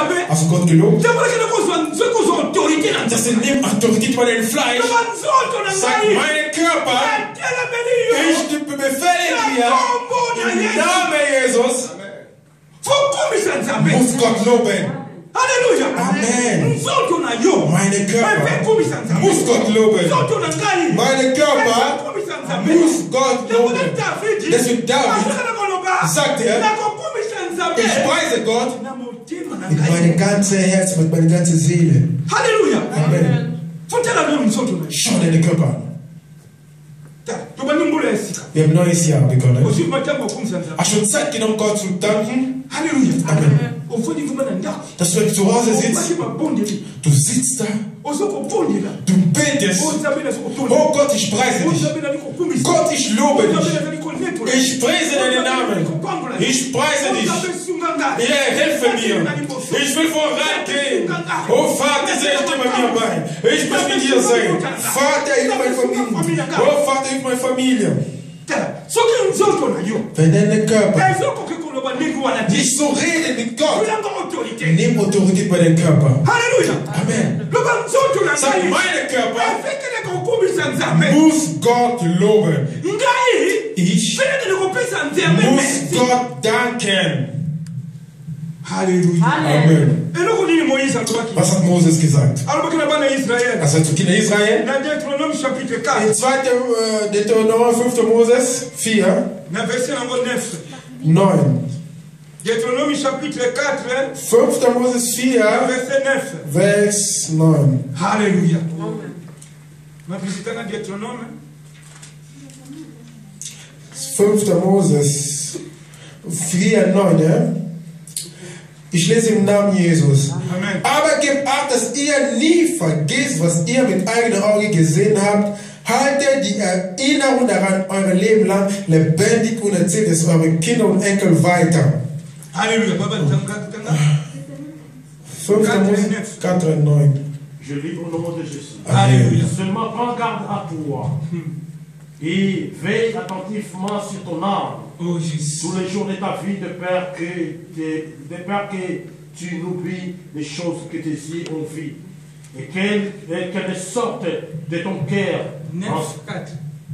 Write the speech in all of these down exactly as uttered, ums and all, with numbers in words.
Also Gott gelobt. Das sind neben Autorität bei den Fleisch. Sagt meine Körper, ich befehle dir im Namen Jesus. Muss Gott loben. Halleluja. Amen. Meine Körper muss Gott loben. Meine Körper muss Gott loben. Deswegen David sagt er, ich preise Gott mit meinem ganzen Herz, mit meiner ganzen Seele. Halleluja. Amen. Schau deinen Körper an. Wir haben ein neues Jahr begonnen. Hast du Zeit genommen, Gott zu danken? Halleluja. Amen. Dass du zu Hause sitzt, du sitzt da, du betest. Oh Gott, ich preise dich. Gott, ich lobe dich. Ich preise deinen Namen. Ich preise dich. Ja, helfe mir. Ich will vorangehen. Oh Vater, sei ich immer mir bei. Ich muss mit dir sein. Vater, hilf meine Familie. Oh Vater, hilf meine Familie. Wenn dein Körper nicht so redet mit Gott, nimm Autorität bei deinem Körper. Halleluja. Amen. Sag, meine Körper muss Gott loben. Ich muss Gott danken. Halleluja. Amen. Was hat Moses gesagt? Was hat zu Kinder Israel? In zweiter Deuteronomium fünfter Moses vier, neun. Deutéronome chapitre quatre, fünfter Moses vier, verset neuf. Vers neun. Halleluja. Ma visita na Deutéronome. fünfter Moses vier, neun, ja? Ich lese im Namen Jesus. Amen. Aber gebt acht, dass ihr nie vergesst, was ihr mit eigenen Augen gesehen habt. Haltet die Erinnerung daran euer Leben lang lebendig und erzählt es euren Kindern und Enkeln weiter. Alléluia. fünfter Mose quatre, neun. Je lis au nom de Jésus. Alléluia. Seulement prends garde à toi et veille attentivement sur ton âme Oh, Jésus. tous les jours de ta vie, de peur que, de, de peur que tu n'oublies les choses que tes yeux ont vues et qu'elles qu'elles sortent de ton cœur. neuf, quatre.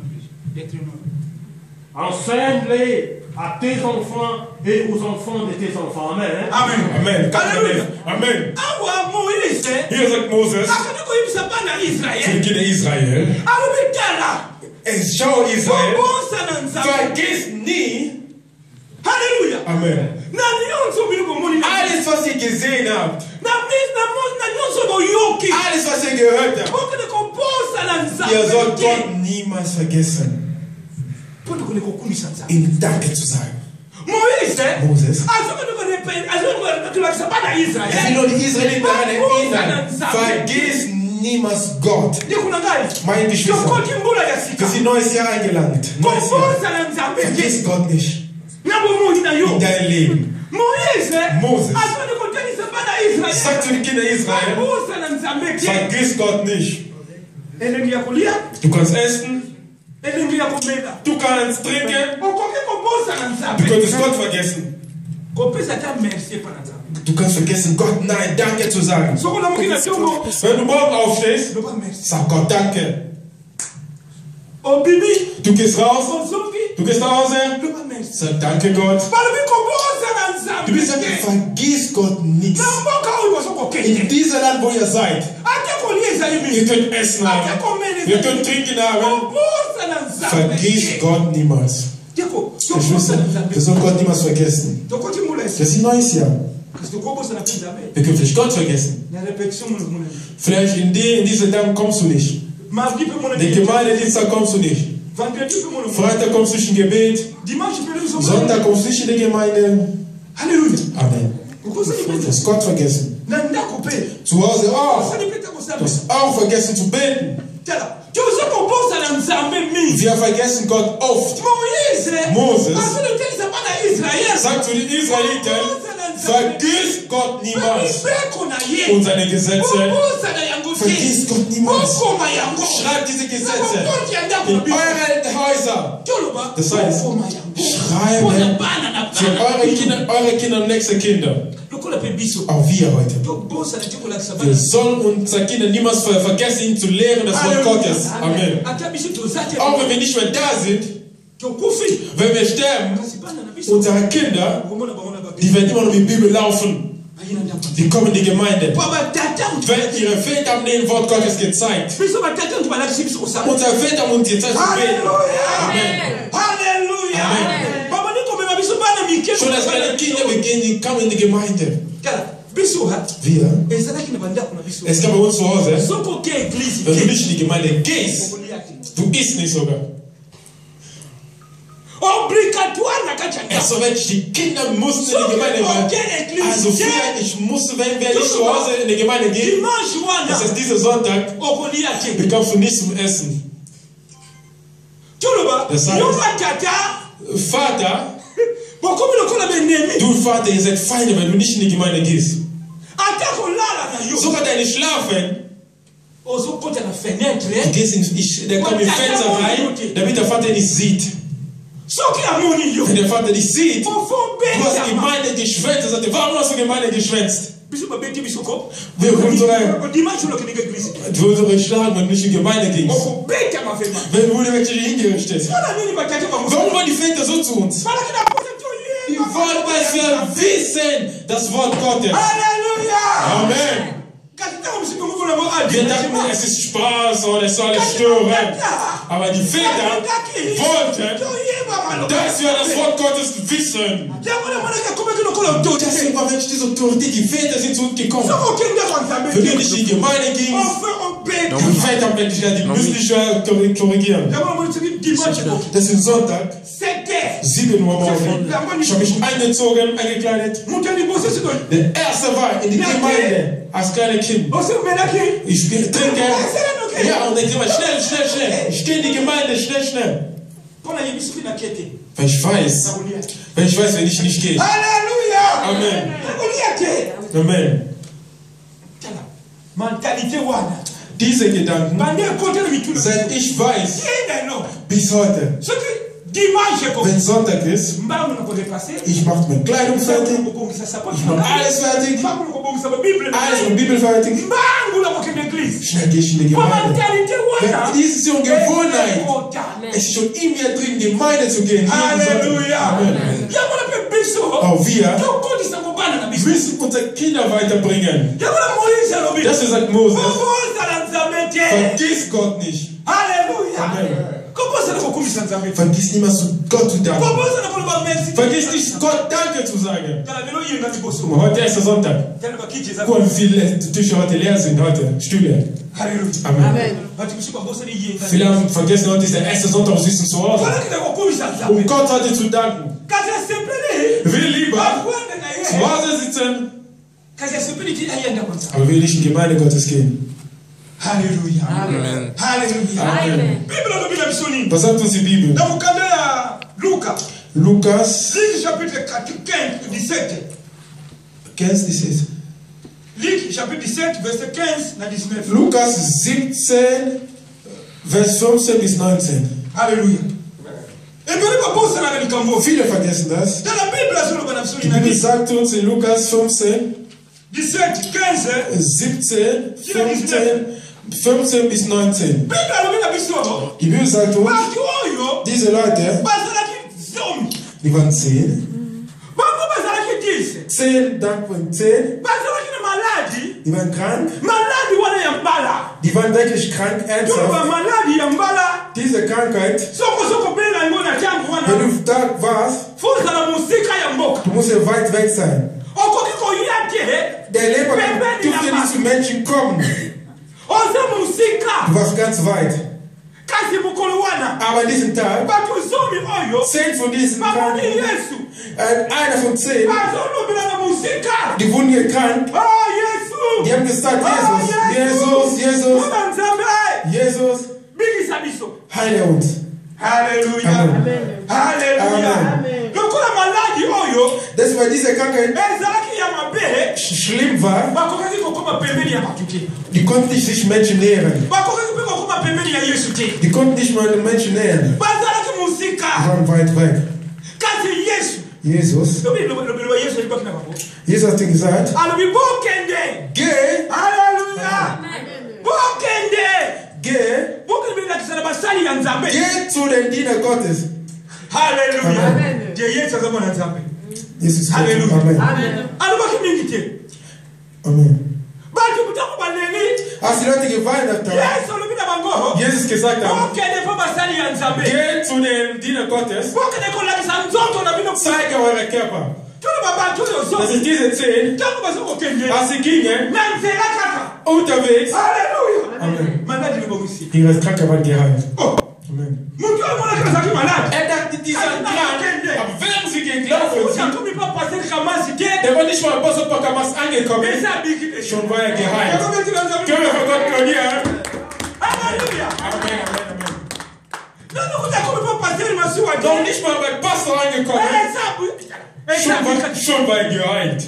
Enseigne-les à tes enfants et aux enfants de tes enfants. Amen. Hein? Amen. Amen. Alléluia. Amen. Awa Moïse. Hier sagt Moses Akatoko yibisa bana zu den Israël. Kindern Israel, Alubitala. es schau Israel, Bobosa na nzambe. vergiss nie, Hallelujah. Amen, Na nyonso biliko moni na. alles was ihr gesehen habt, Na mis na mos na nyonso boyoki. alles was ihr gehört habt, Okene komposa na nzambe. ihr sollt Gott niemals vergessen, Pono kone kokumisa nzambe. ihm Danke zu sagen. Moïse. Moses, Azoma no repent. Azoma no tulakisa bana er will Israël. nur die Israeliten daran erinnern, vergiss niemals Gott. Nikuna ngai. Meine Geschwister, Yokoti mbula ya wir sika. sind neues Jahr eingelangt. Neues Jahr. Komposa na nzambe. Vergiss Gott nicht Nabo moni na yo. in dein Leben. Moïse. Moses. Azoma no kotelisa bana Israël. Sag zu den Kindern Israel, Komposa na nzambe. vergiss Gott nicht. Elengi ya kulia. Du kannst essen, Elengi ya kumela. du kannst trinken, Okoki komposa na du nzambe. könntest Gott vergessen. Kopesa ta merci pa na nzambe. Du kannst vergessen, Gott Nein, Danke zu sagen. Soko na mukina tongo. Wenn du morgen aufstehst, Loba merci. sag Gott Danke. O bibi. Du gehst raus, Ozongi. du gehst nach Hause, Loba merci. sag Danke Gott. Balobi komposa na nzambe. Du bist einfach, vergiss Gott nichts. Na mboka oyo basoko In kende. diesem Land, wo ihr seid, Ate kolieza ihr yimi. könnt Essen haben, ihr könnt trinken haben. Komposa na nzambe. Vergiss Gott niemals. Deko. Geschwister, wir sollen Gott niemals vergessen. Tokoti mula Das esi. ist ein neues Jahr. Kasi tokobosa na nzambe. Wir können vielleicht Gott vergessen. Na repetition muna muna. Vielleicht in, die, in diesen Tagen kommst du nicht. Mardi pe muna. Den Gemeindedienstag kommst du nicht. Vendredi pe muna. Freitag kommst du nicht in Gebet. Dimanche pe muna. Sonntag kommst du nicht in die Gemeinde. Halleluja. Amen. Ukosa Du ni hast Gott vergessen. na ndako pe. Zu Hause auch. Ukosa ni peta Du kosabe. hast auch vergessen zu beten. Tala. Tuzo komposa na nzambe mingi. Wir vergessen Gott oft. Moïse. Moses. Asolo telisa bana Israël. Sagt zu den Israeliten, Komposa na Vergiss Gott niemals. Und seine Gesetze. Vergiss Gott niemals. Schreibt diese Gesetze in eure Häuser. Das heißt, schreiben für eure Kinder, eure Kinder und nächste Kinder. Auch wir heute. Wir sollen unsere Kinder niemals vergessen, ihnen zu lehren das Wort Gottes. Amen. Auch wenn wir nicht mehr da sind, wenn wir sterben, unsere Kinder, die werden immer noch in die Bibel laufen. Die kommen in die Gemeinde. Wenn ihre Väter haben den Wort Gottes gezeigt. Unsere Väter haben uns gezeigt zu beten. Amen. Amen. Schon als kleine Kinder beginnen, kamen in die Gemeinde. Wir, es gab bei uns zu Hause, wenn du nicht in die Gemeinde gehst, du isst nicht sogar. Also wenn ich die Kinder mussten in die Gemeinde gehen, also früher, ich musste, wenn wir nicht zu Hause in die Gemeinde gehen, das ist dieser Sonntag, bekommst du nichts zum Essen. Das heißt, Vater, du Vater, ihr seid Feinde, wenn du nicht in die Gemeinde gehst. Sogar deine Schlafen. Du gehst in, ich, der kommt im Fenster rein, damit der Vater nicht sieht. Wenn der Vater dich sieht, du hast Gemeinde geschwänzt. Er sagt, warum hast du Gemeinde geschwänzt? Wir unsere schlagen, wenn du nicht in die Gemeinde gingst. Wenn wurde welche hingerichtet. Warum waren die Väter so zu uns? Die wollen, weil wir wissen das Wort Gottes. Halleluja! Amen. Wir dachten, es ist Spaß oder es soll stören. Aber die Väter wollten, dass wir das Wort Gottes wissen. Deswegen war wirklich diese Autorität. Die Väter sind zu uns gekommen. Wenn wir nicht in die Gemeinde gingen, die Väter haben endlich die müssen nicht korrigieren. Das ist Sonntag, sieben Uhr morgens. Ich habe mich eingezogen, eingekleidet. Der erste war in die Gemeinde als kleines Kind. Ich trinke. Ja, und ich sage schnell, schnell, schnell. Ich gehe in die Gemeinde, schnell, schnell. Weil ich weiß, wenn ich weiß, wenn ich nicht gehe. Halleluja! Amen. Amen. Diese Gedanken, seit ich weiß, bis heute, wenn Sonntag ist, ich mache meine Kleidung fertig, ich mache alles fertig, alles mit Bibel fertig, schnell gehe ich in die Gemeinde. Dies ist so eine Gewohnheit. Es ist schon in mir drin, in die Gemeinde zu gehen. Halleluja. Auch wir müssen unsere Kinder weiterbringen. Das ist sagt Moses. Vergiss Gott nicht. Halleluja. Amen. Vergiss niemals Gott zu danken. Vergiss nicht Gott Danke zu sagen. Heute ist der Sonntag. Guck, wie viele Tische heute leer sind, heute Stühle. Amen. Amen. Viele haben vergessen, heute ist der erste Sonntag und sie sind zu Hause. Um Gott heute zu danken. Will lieber zu Hause sitzen, aber will nicht in die Gemeinde Gottes gehen. Halleluja. Amen. Halleluja. Amen. Was sagt uns die Bibel? Lukas chapitre dix-sept. quinze, dix-sept. Luc chapitre dix-sept, verset quinze à dix-neuf. Lukas siebzehn, Vers fünfzehn bis neunzehn. Halleluja. Viele vergessen das. Die Bibel sagt uns in Lukas fünfzehn, dix-sept, quinze, siebzehn, fünfzehn, fünfzehn bis neunzehn. Die Bibel sagt uns, diese Leute, die waren zehn. Zehn, dann von zehn. Die waren krank. Die waren wirklich krank, ernsthaft. Diese Krankheit, wenn du da warst, du musst ja weit weg sein. Der Leber durfte nicht zu Menschen kommen. Du warst ganz weit. Aber an diesem Tag, zehn von diesen Kranken, einer von zehn, die wurden hier krank. Die haben gesagt, Jesus, Jesus, Jesus, Jesus, heile uns. Halleluja. Amen. Halleluja. Amen. Das war diese Krankheit. schlimm war, die konnten nicht sich Menschen nähern. Die konnten nicht mal den Menschen nähern. Die waren weit weg. Jesus, Jesus hat ihnen gesagt, geh, Halleluja! geh, geh zu den Dienern Gottes. Halleluja! Amen. Jesus Halleluja. Amen. Amen. Amen. Als die Leute geweint haben, Jesus gesagt hat, geht zu den Dienern Gottes, zeige eure Körper. Das ist diese zehn, als sie gingen, unterwegs, Amen. Ihre Kranke waren geheilt. Amen. Er dachte, dieser Krank, aber während sie geglaubt sind, der war nicht mal im Apostel Pakamas angekommen, schon war er geheilt. Können wir von Gott glorieren? Halleluja! Amen, Amen, Amen. Doch nicht mal beim Pastor angekommen, schon war, schon war er geheilt.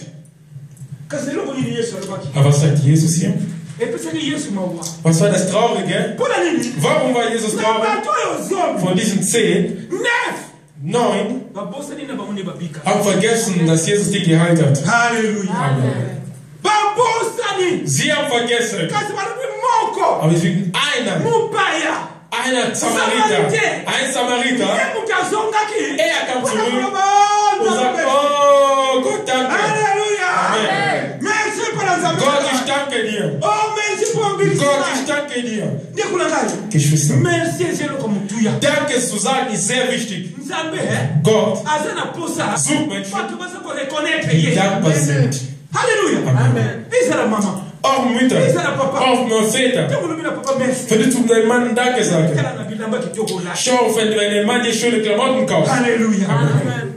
Aber was sagt Jesus hier? Was war das Traurige? Warum war Jesus traurig? Von diesen zehn, neun haben vergessen, dass Jesus die geheilt hat. Halleluja. Amen. Sie haben vergessen. Aber es gibt einer, einer Samariter, ein Samariter, er kam zurück und sagt, oh Gott, danke. Amen. Gott, ich danke dir. Gott, ich danke dir. Geschwister, Danke zu sagen ist sehr wichtig. Gott sucht Menschen, die dankbar sind. Halleluja. Amen. Mama. Auch Mütter, auch nur Väter. Wenn du zu deinem Mann Danke sagst. Schau, wenn du einem Mann die schöne Klamotten kaufst. Halleluja. Amen.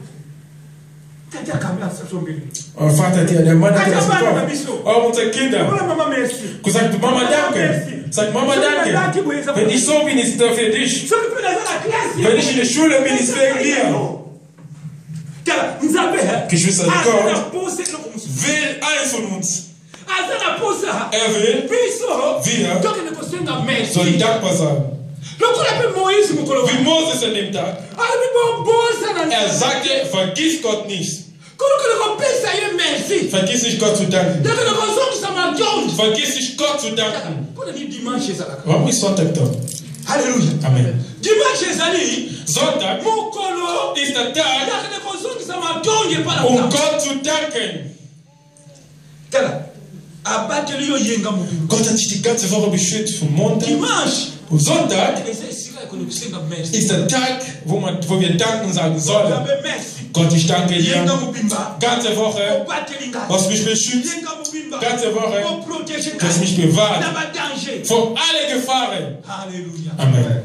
Oh, Vater, der Mann hat das gekauft. Auch unsere Kinder. Gesagt, Mama, danke. Sag, Mama, danke. Wenn ich so bin, ist es für dich. Wenn ich in der Schule bin, ist es wegen dir. Geschwister, Gott will einen von uns. Er will, wir sollen dankbar sein. Wie Moses an dem Tag. Er sagte, vergiss Gott nicht. Vergiss nicht Gott zu danken. Vergiss nicht Gott zu danken. Warum ist Sonntag da? Halleluja. Amen. Sonntag ist der Tag, um Gott zu danken. Gott hat sich die ganze Woche beschützt von Montag. Und Sonntag ist der Tag, wo, man, wo wir danken sagen sollen. Gott, ich danke dir. Ganze Woche, du hast mich beschützt. Ganze Woche, du hast mich bewahrt. Vor alle Gefahren. Halleluja. Amen.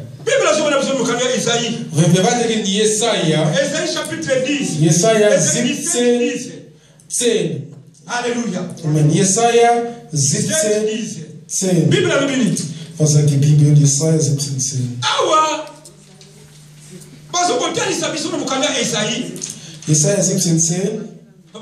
Wenn wir weitergehen, Jesaja, Jesaja siebzehn, zehn. Halleluja. Amen. Jesaja siebzehn, zehn. Was sagt die Bibel? Jesaja siebzehn, zehn. Jesaja siebzehn, zehn.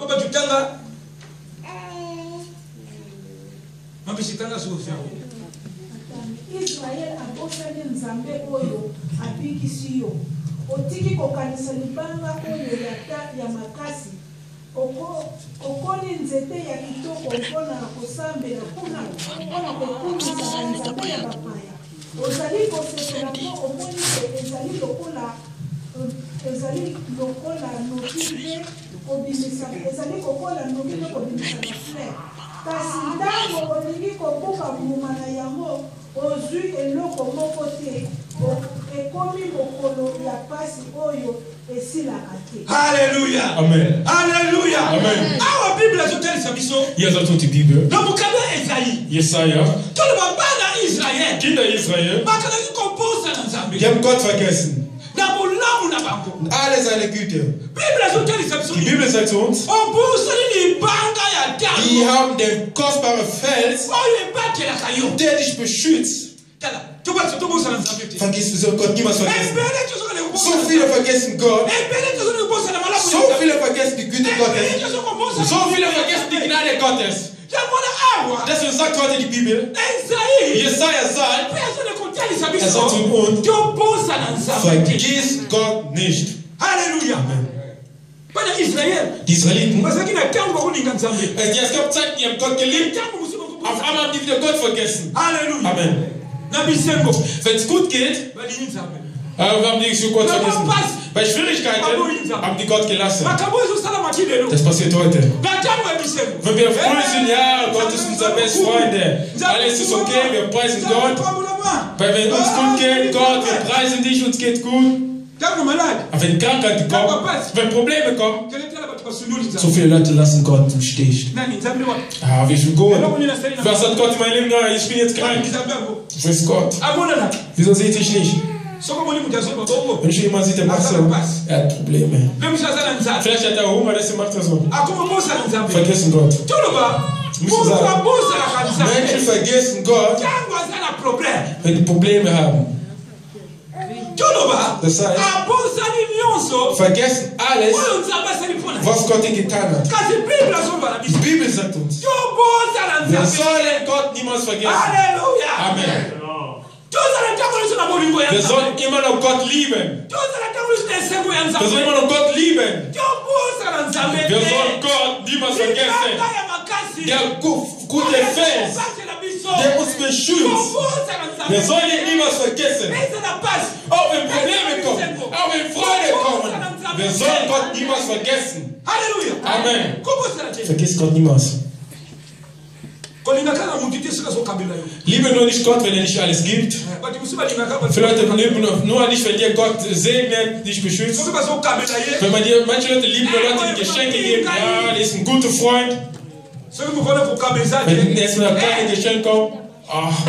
Israel abosani nzambe oyo abikisi yo otiki kokanisa libanga oyo ya makasi okoli nzete ya kitoko mpona kosambela kuna mpona kokumisa banzambe ya bapaya ozali kosepela mpo omoni te ezali lokola ezali lokola noki mpe kobimisa ezali kokola noki mpe kobimisa baflere kasi ntango olingi kobuka mbuma na yango ozwi eloko moko te ekomi mokolo ya pasi oyo esilaka te. Halleluja. Amen. Halleluja. Amen. Awa Biblia ezotalisa biso. Hier sagt uns die Bibel. Na mukaba Esaïe. Jesaja. Toloba bana Israel. Kinder Israel. Bakala komposa na Nzambe. Die haben Gott vergessen. Na bulamu na bango. Alle seine Güte. Biblia ezotalisa biso. Die Bibel sagt zu uns. Ombusa ni banga ya damu. Die haben den kostbaren Fels, der dich beschützt. Vergiss du so Gott niemals vergessen. So viele vergessen Gott. So viele vergessen die Güte Gottes. So viele vergessen die Gnade Gottes. Deswegen sagt heute die Bibel, Jesaja sagt, er sagt zu uns, vergiss Gott nicht. Halleluja. Die Israeliten, es gab Zeiten, die haben Gott geliebt, auf einmal haben die wieder Gott vergessen. Halleluja. Amen. Wenn es gut geht, aber wir haben die so Gott vergessen. Bei Schwierigkeiten haben die Gott gelassen. Das passiert heute. Wenn wir froh sind, ja, Gott ist unser bester Freund. Alles ist okay, wir preisen Gott. Weil wenn es uns gut geht, Gott, wir preisen dich, uns geht gut. Aber wenn Krankheit kommt, wenn Probleme kommen, so viele Leute lassen Gott im Stich. Ah, wie viel gut. Was hat Gott in meinem Leben gemacht? Ich bin jetzt krank. Wo ist Gott? Wieso seht ich nicht? Wenn ich jemand sieht, der macht so, er hat Probleme. Vielleicht hat er Hunger, deswegen macht er so. Vergessen Gott. Menschen vergessen Gott, wenn die Probleme haben. Das heißt, vergessen alles, was Gott ihnen getan hat. Die Bibel sagt uns, wir sollen Gott niemals vergessen. Amen. Wir sollen immer noch Gott lieben. Wir sollen immer noch Gott lieben. Wir sollen Gott niemals vergessen. Der gute Fels, der uns beschützt. Wir sollen ihn niemals vergessen. Auch wenn Probleme kommen, auch wenn Freude kommen, wir sollen Gott niemals vergessen. Amen. Vergiss Gott niemals. Liebe nur nicht Gott, wenn er nicht alles gibt. Für Leute lieben nur nicht, wenn dir Gott segnet, dich beschützt. Wenn man dir, manche Leute lieben nur Leute, die Geschenke geben. Ja, der ist ein guter Freund. Wenn erstmal keine Geschenke kommt, ach,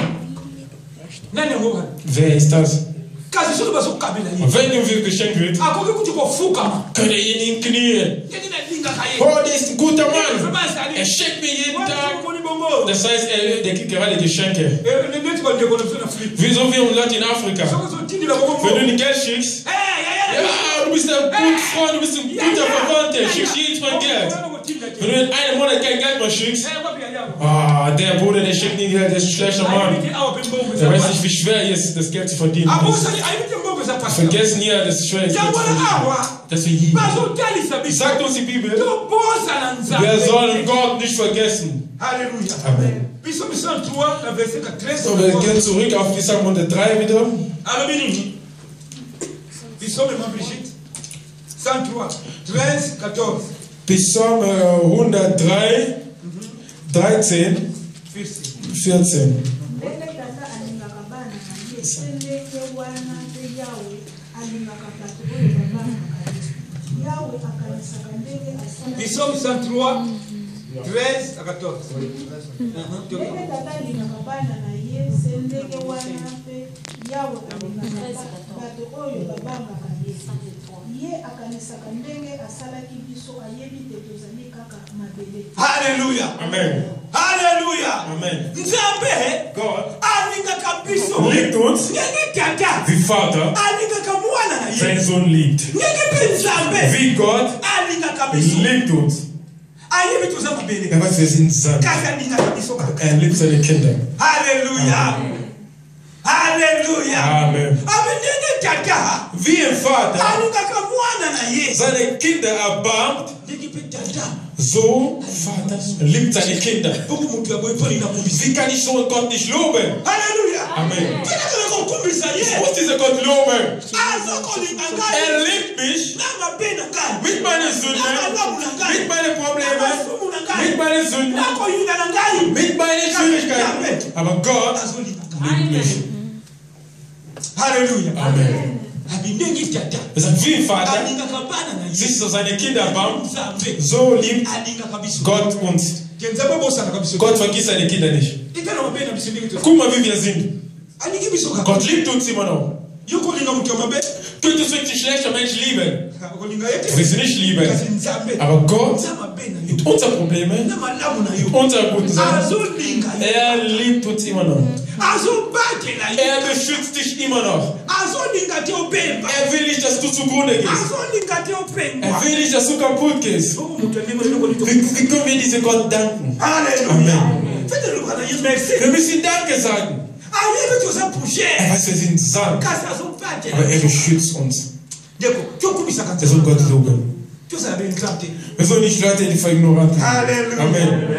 wer ist das? Und wenn du viel geschenkt wird, kann er ihn knien. Oh, der ist ein guter Mann. Er schenkt mir jeden Tag. Das heißt, er, der kriegt gerade Geschenke. Wieso wir Leute in Afrika? Wenn du ihm Geld schickst, ja, du bist ein guter Freund, du bist ein guter Verwandter, schickst jedes Mal Geld. Wenn du in einem Monat kein Geld mehr schickst, ah, der Bruder, der schickt nie Geld, der ist ein schlechter Mann. Der weiß nicht, wie schwer es ist, das Geld zu verdienen. Vergessen hier, das ist schwer, Geld zu verdienen. Deswegen, sagt uns die Bibel, wir sollen Gott nicht vergessen. Halleluja. Amen. So, wir gehen zurück auf Psalm hundertdrei wieder. Psalm hundertdrei, dreizehn, vierzehn. Psalm cent-trois, treize à quatorze. Alléluia. Amen. Alléluia. Amen. Nzambe God alingaka biso liebt uns ngeke tata wie Vater alingaka mwana na ye seinen Sohn liebt. ngeke nzambe Wie Gott alingaka biso liebt uns. ayebi tuza mabele Er weiß, wir sind sein. kaka alingaka biso kaka. Er liebt seine Kinder. Alléluia. Alléluia. Amen. Abendenge tata Wie ein Vater alingaka mwana na ye seine Kinder erbarmt, ngeke tata so Vater liebt seine Kinder. Wie kann ich so einen Gott nicht loben? Halleluja. Amen. Ich muss diesen Gott loben. Er liebt mich mit meinen Sünden, mit meinen Problemen, mit meinen Sünden, mit meinen Schwierigkeiten. Aber Gott liebt mich. Halleluja. Amen. Er sagt, wie ein Vater sich so seine Kinder erbarmt, so liebt Gott uns. Gott vergisst seine Kinder nicht. Guck mal, wie wir sind. Gott liebt uns immer noch. Könntest du wirklich ein schlechter Mensch lieben? Wir sind nicht lieben. Aber Gott liebt unsere Probleme, unsere guten Sachen. Er liebt uns immer noch. Er beschützt dich immer noch. Er will nicht, dass du zugrunde gehst. Er will nicht, dass du kaputt gehst. Wie, wie können wir diesem Gott danken? Amen. Wir müssen Danke sagen. Er weiß, wir sind Sand. Aber er beschützt uns. Wir sollen Gott loben. Wir sollen nicht Leute, die verignoranten. Amen.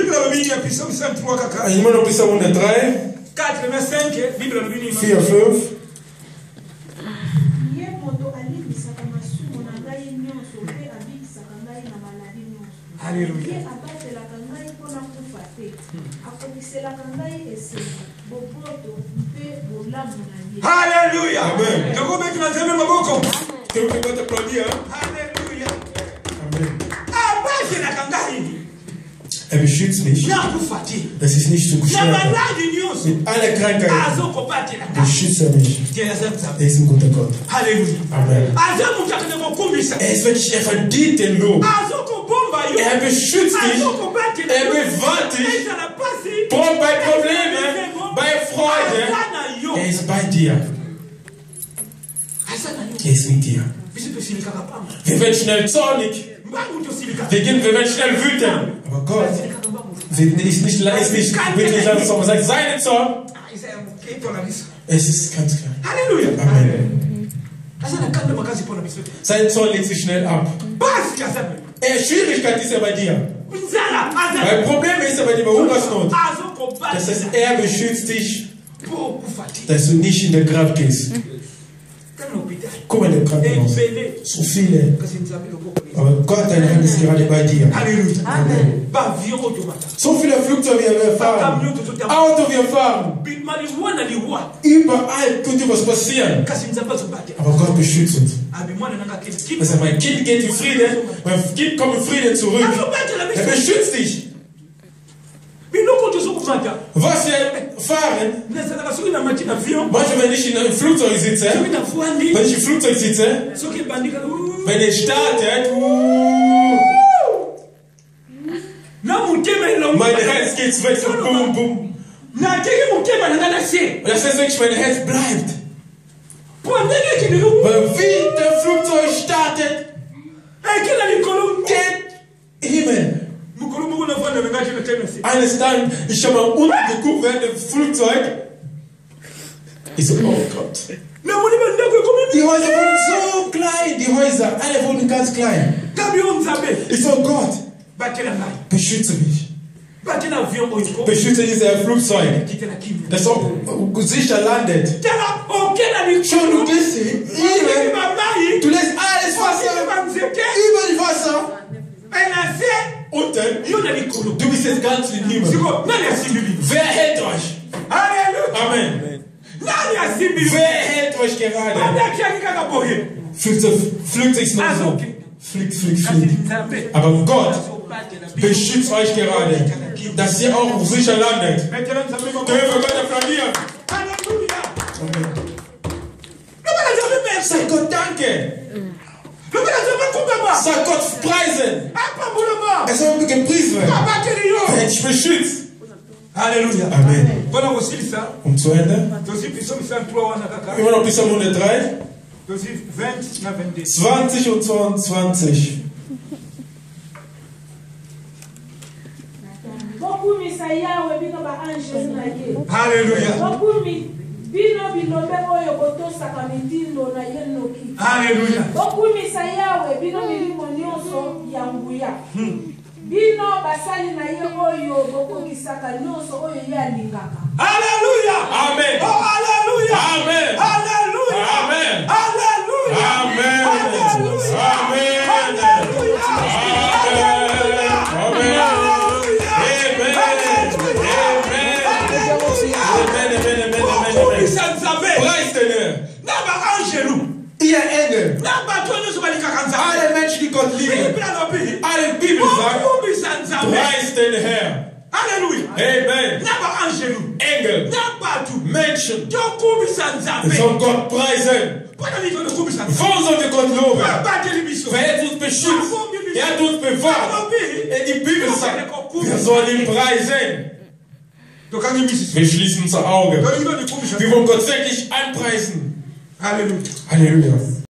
Immer noch Psalm hundertdrei. vier, fünf. Alléluia. Amen. Tu peux t'applaudir. Alléluia. Amen. Er beschützt mich. Das ist nicht zu schwer. Mit aller Krankheit beschützt er mich. Er ist ein guter Gott. Halleluja. Amen. Er ist wirklich, er verdient den Lob. Er beschützt dich. Er bewahrt dich. Bei Problemen, bei Freude. Er ist bei dir. Er ist mit dir. Wir werden schnell zornig. Wir, gehen, wir werden schnell wütend. Aber Gott ist nicht, ist nicht, ist nicht wirklich langsam. Man sagt, seine Zorn. Es ist ganz klar. Halleluja. Amen. Sein Zorn legt sich schnell ab. Er Schwierigkeit ist er bei dir. Weil Problem ist er bei dir bei Hungersnot. Das heißt, er beschützt dich, dass du nicht in den Grab gehst. Guck mal in den Krankenhaus. So viele. Aber Gott, deine Hand ist gerade bei dir. Halleluja. Amen. So viele Flugzeuge, wie wir fahren. Auto, wir fahren. Überall könnte was passieren. Aber Gott beschützt uns. Also mein Kind geht in Frieden. Mein Kind kommt in Frieden zurück. Er beschützt dich. Was wir fahren, manchmal wenn ich in einem Flugzeug sitze, wenn ich im Flugzeug sitze, wenn es startet, mein Herz geht weg, so boom, boom. Und das heißt wirklich, mein Herz bleibt. Weil wie der Flugzeug startet, geht Himmel. Eines Tages, ich habe mal unten geguckt während dem Flugzeug. Ich so, oh Gott. Die Häuser wurden so klein, die Häuser, alle wurden ganz klein. Ich so, Gott, beschütze mich. Beschütze dieses Flugzeug, das auch sicher landet. Schon, du gehst hin, du lässt alles Wasser, über die Wasser. Unten, du bist jetzt ganz im Himmel. Wer hält euch? Amen. Wer hält euch gerade? Flugzeug ist noch so. Fliegt, fliegt, fliegt. Aber Gott beschützt euch gerade, dass ihr auch sicher landet. Können wir Gott applaudieren? Amen. Sag Gott danke. Sag Gott preisen. Er soll gepriesen werden. Er hat dich beschützt. Halleluja. Amen. Um zu Ende. Immer noch Psalm hundertdrei. zwanzig und zweiundzwanzig. Halleluja. Bino bilobe oyo botosaka mitindo na ye noki. Alléluia. Bokumisa yawe bino milimo nyonso ya nguya. Bino basali na ye oyo bokokisaka nyonso oyo ye alingaka. Alléluia. Amen. Oh alléluia. Amen. Alléluia. Amen. Alléluia. Amen. Alléluia. Il y a Engel. Alle Menschen, die Gott lieben. Alle Bibel sagt, preist den Herrn. Alléluia. Amen. Engel. Menschen. Wir sollen Gott preisen. Warum sollen wir Gott loben? Weil er uns beschützt. Er hat uns bewahrt. Und die Bibel sagt, wir sollen ihn preisen. Wir schließen unsere Augen. Wir wollen Gott wirklich anpreisen. Halleluja. Halleluja.